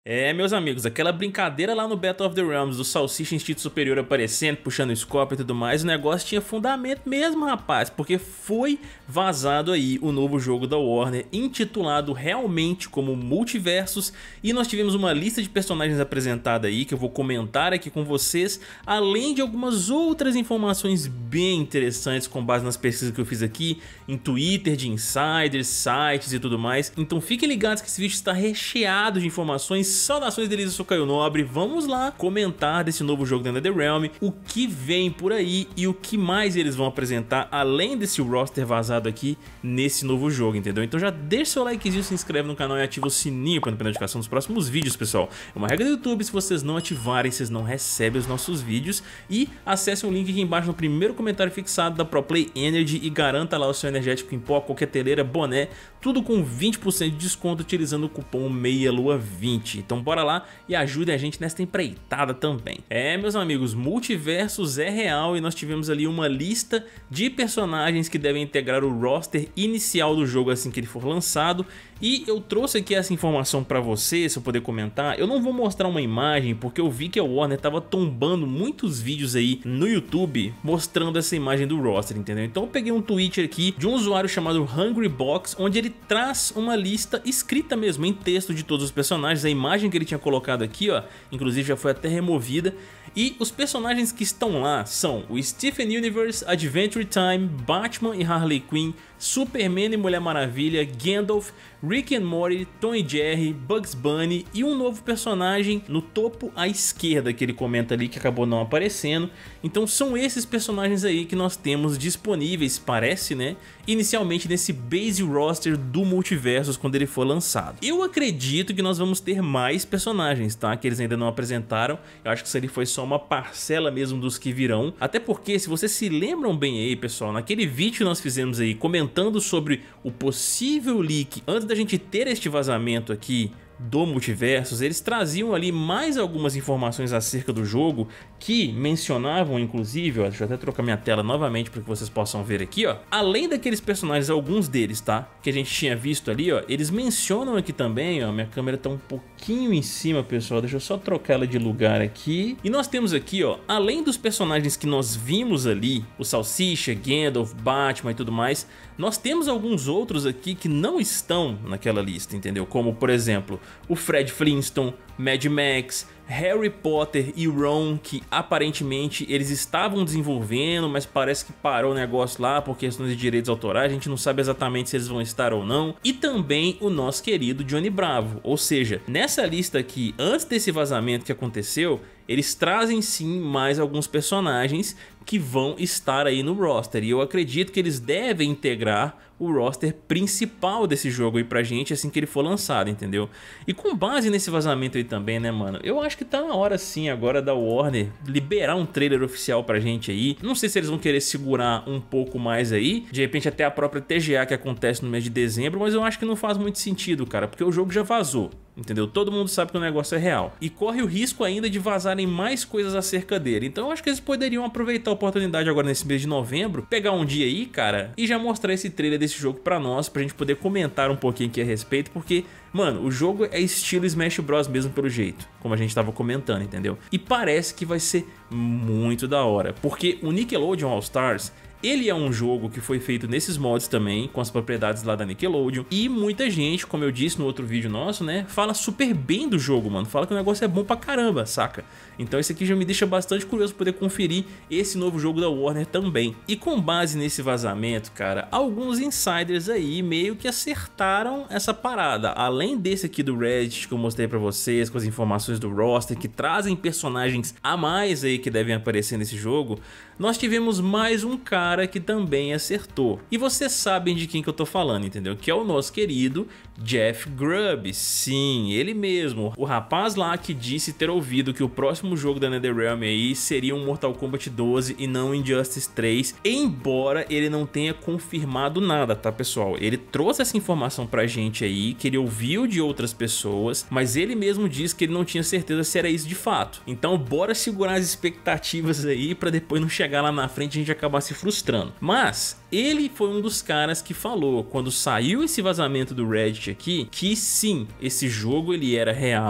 É, meus amigos, aquela brincadeira lá no Battle of the Realms do Salsicha Instinto Superior aparecendo, puxando o Scorpion e tudo mais, o negócio tinha fundamento mesmo, rapaz, porque foi vazado aí o novo jogo da Warner, intitulado realmente como Multiversus, e nós tivemos uma lista de personagens apresentada aí, que eu vou comentar aqui com vocês, além de algumas outras informações bem interessantes com base nas pesquisas que eu fiz aqui, em Twitter, de insiders, sites e tudo mais. Então fiquem ligados que esse vídeo está recheado de informações. Saudações deles, eu sou Caio Nobre, vamos lá comentar desse novo jogo da NetherRealm, o que vem por aí e o que mais eles vão apresentar, além desse roster vazado aqui nesse novo jogo, entendeu? Então já deixa seu likezinho, se inscreve no canal e ativa o sininho para não perder notificação dos próximos vídeos, pessoal. É uma regra do YouTube, se vocês não ativarem, vocês não recebem os nossos vídeos. E acesse o link aqui embaixo no primeiro comentário fixado da ProPlay Energy e garanta lá o seu energético em pó, coqueteleira, boné, tudo com 20% de desconto utilizando o cupom MEIALUA20. Então bora lá e ajudem a gente nessa empreitada também. É, meus amigos, Multiversus é real e nós tivemos ali uma lista de personagens que devem integrar o roster inicial do jogo assim que ele for lançado. E eu trouxe aqui essa informação pra vocês, se eu poder comentar. Eu não vou mostrar uma imagem porque eu vi que a Warner tava tombando muitos vídeos aí no YouTube mostrando essa imagem do roster, entendeu? Então eu peguei um tweet aqui de um usuário chamado HungryBox, onde ele traz uma lista escrita mesmo em texto de todos os personagens. A imagem que ele tinha colocado aqui, ó, inclusive já foi até removida. E os personagens que estão lá são o Stephen Universe, Adventure Time, Batman e Harley Quinn, Superman e Mulher Maravilha, Gandalf, Rick and Morty, Tom e Jerry, Bugs Bunny e um novo personagem no topo à esquerda que ele comenta ali que acabou não aparecendo. Então são esses personagens aí que nós temos disponíveis, parece, né, inicialmente nesse base roster do Multiversus quando ele for lançado. Eu acredito que nós vamos ter mais personagens, tá, que eles ainda não apresentaram. Eu acho que isso ali foi só uma parcela mesmo dos que virão, até porque se vocês se lembram bem aí, pessoal, naquele vídeo que nós fizemos aí comentando sobre o possível leak antes da gente ter este vazamento aqui do Multiversus, eles traziam ali mais algumas informações acerca do jogo que mencionavam, inclusive, ó, deixa eu até trocar minha tela novamente para que vocês possam ver aqui, ó, além daqueles personagens, alguns deles, tá, que a gente tinha visto ali, ó, eles mencionam aqui também, ó, minha câmera tá um pouquinho em cima, pessoal, deixa eu só trocar ela de lugar aqui, e nós temos aqui, ó, além dos personagens que nós vimos ali, o Salsicha, Gandalf, Batman e tudo mais, nós temos alguns outros aqui que não estão naquela lista, entendeu, como por exemplo o Fred Flintstone, Mad Max, Harry Potter e Ron, que aparentemente eles estavam desenvolvendo, mas parece que parou o negócio lá por questões de direitos autorais, a gente não sabe exatamente se eles vão estar ou não. E também o nosso querido Johnny Bravo, ou seja, nessa lista aqui, antes desse vazamento que aconteceu, eles trazem sim mais alguns personagens que vão estar aí no roster, e eu acredito que eles devem integrar o roster principal desse jogo aí pra gente assim que ele for lançado, entendeu? E com base nesse vazamento aí também, né, mano, eu acho que tá na hora sim agora da Warner liberar um trailer oficial pra gente aí. Não sei se eles vão querer segurar um pouco mais aí, de repente até a própria TGA que acontece no mês de dezembro, mas eu acho que não faz muito sentido, cara, porque o jogo já vazou, entendeu? Todo mundo sabe que o negócio é real e corre o risco ainda de vazarem mais coisas acerca dele. Então eu acho que eles poderiam aproveitar a oportunidade agora nesse mês de novembro, pegar um dia aí, cara, e já mostrar esse trailer desse jogo pra nós, pra gente poder comentar um pouquinho aqui a respeito, porque, mano, o jogo é estilo Smash Bros mesmo pelo jeito, como a gente tava comentando, entendeu? E parece que vai ser muito da hora, porque o Nickelodeon All Stars, ele é um jogo que foi feito nesses mods também, com as propriedades lá da Nickelodeon. E muita gente, como eu disse no outro vídeo nosso, né, fala super bem do jogo, mano. Fala que o negócio é bom pra caramba, saca? Então isso aqui já me deixa bastante curioso poder conferir esse novo jogo da Warner também. E com base nesse vazamento, cara, alguns insiders aí meio que acertaram essa parada. Além desse aqui do Reddit que eu mostrei pra vocês, com as informações do roster, que trazem personagens a mais aí que devem aparecer nesse jogo, nós tivemos mais um cara que também acertou. E vocês sabem de quem que eu tô falando, entendeu? Que é o nosso querido Jeff Grubb. Sim, ele mesmo. O rapaz lá que disse ter ouvido que o próximo jogo da NetherRealm aí seria um Mortal Kombat 12 e não Injustice 3. Embora ele não tenha confirmado nada, tá, pessoal? Ele trouxe essa informação pra gente aí, que ele ouviu de outras pessoas, mas ele mesmo disse que ele não tinha certeza se era isso de fato. Então bora segurar as expectativas aí pra depois não chegar lá na frente e a gente acabar se frustrando. Mas ele foi um dos caras que falou, quando saiu esse vazamento do Reddit aqui, que sim, esse jogo ele era real,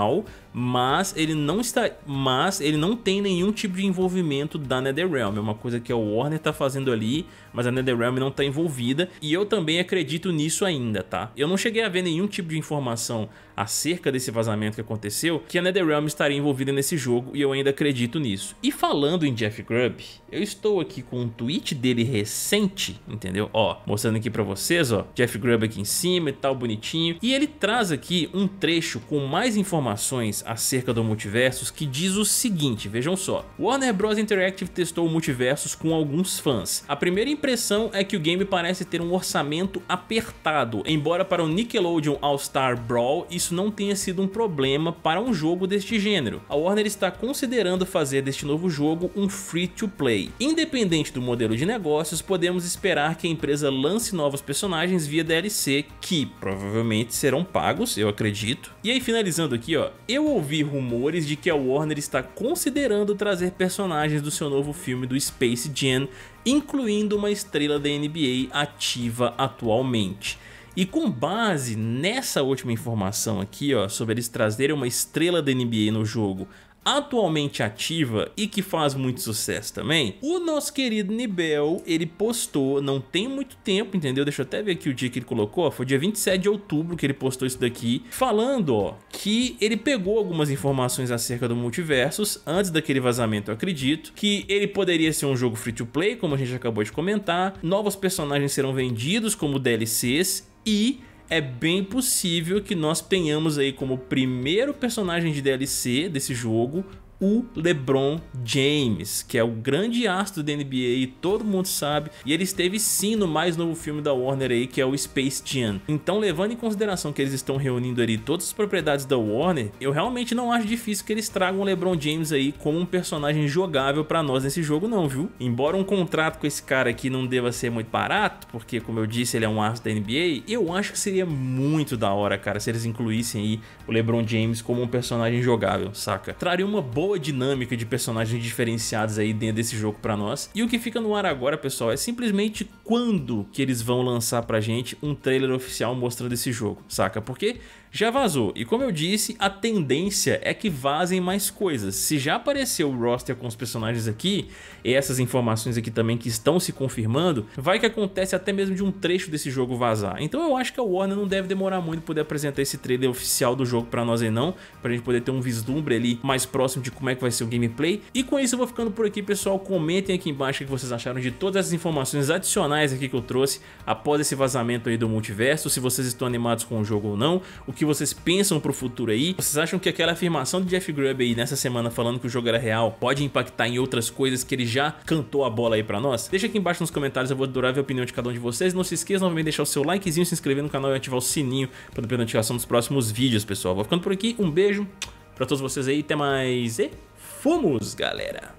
mas ele não tem nenhum tipo de envolvimento da NetherRealm. É uma coisa que a Warner tá fazendo ali, mas a NetherRealm não tá envolvida, e eu também acredito nisso ainda, tá? Eu não cheguei a ver nenhum tipo de informação acerca desse vazamento que aconteceu, que a NetherRealm estaria envolvida nesse jogo, e eu ainda acredito nisso. E falando em Jeff Grubb, eu estou aqui com um tweet dele recente, entendeu? Ó, mostrando aqui pra vocês, ó, Jeff Grubb aqui em cima e tal, bonitinho. E ele traz aqui um trecho com mais informações acerca do Multiversus, que diz o seguinte, vejam só. Warner Bros. Interactive testou o Multiversus com alguns fãs. A primeira impressão é que o game parece ter um orçamento apertado, embora para o Nickelodeon All-Star Brawl isso não tenha sido um problema para um jogo deste gênero. A Warner está considerando fazer deste novo jogo um free-to-play. Independente do modelo de negócios, podemos esperar que a empresa lance novos personagens via DLC, que provavelmente serão pagos, eu acredito. E aí, finalizando aqui, ó, eu ouvi rumores de que a Warner está considerando trazer personagens do seu novo filme do Space Jam, incluindo uma estrela da NBA ativa atualmente. E com base nessa última informação aqui, ó, sobre eles trazerem uma estrela da NBA no jogo atualmente ativa e que faz muito sucesso também, o nosso querido Nibel, ele postou, não tem muito tempo, entendeu? Deixa eu até ver aqui o dia que ele colocou, foi dia 27 de outubro que ele postou isso daqui, falando, ó, que ele pegou algumas informações acerca do Multiversus, antes daquele vazamento eu acredito, que ele poderia ser um jogo free to play, como a gente acabou de comentar, novos personagens serão vendidos como DLCs e é bem possível que nós tenhamos aí como primeiro personagem de DLC desse jogo o LeBron James, que é o grande astro da NBA e todo mundo sabe, e ele esteve sim no mais novo filme da Warner aí, que é o Space Jam. Então, levando em consideração que eles estão reunindo ali todas as propriedades da Warner, eu realmente não acho difícil que eles tragam o LeBron James aí como um personagem jogável pra nós nesse jogo não, viu? Embora um contrato com esse cara aqui não deva ser muito barato, porque como eu disse, ele é um astro da NBA, eu acho que seria muito da hora, cara, se eles incluíssem aí o LeBron James como um personagem jogável, saca? Traria uma boa dinâmica de personagens diferenciados aí dentro desse jogo pra nós. E o que fica no ar agora, pessoal, é simplesmente quando que eles vão lançar pra gente um trailer oficial mostrando esse jogo, saca? Porque já vazou, e como eu disse, a tendência é que vazem mais coisas. Se já apareceu o roster com os personagens aqui, e essas informações aqui também que estão se confirmando, vai que acontece até mesmo de um trecho desse jogo vazar. Então eu acho que a Warner não deve demorar muito para poder apresentar esse trailer oficial do jogo pra nós aí não, pra gente poder ter um vislumbre ali mais próximo de como é que vai ser o gameplay. E com isso eu vou ficando por aqui, pessoal. Comentem aqui embaixo o que vocês acharam de todas essas informações adicionais aqui que eu trouxe após esse vazamento aí do Multiverso, se vocês estão animados com o jogo ou não, o que vocês pensam pro futuro aí. Vocês acham que aquela afirmação de Jeff Grubb aí nessa semana falando que o jogo era real pode impactar em outras coisas que ele já cantou a bola aí pra nós? Deixa aqui embaixo nos comentários, eu vou adorar ver a opinião de cada um de vocês. Não se esqueça novamente de deixar o seu likezinho, se inscrever no canal e ativar o sininho para não perder a notificação dos próximos vídeos, pessoal. Vou ficando por aqui, um beijo pra todos vocês aí, até mais e fomos, galera!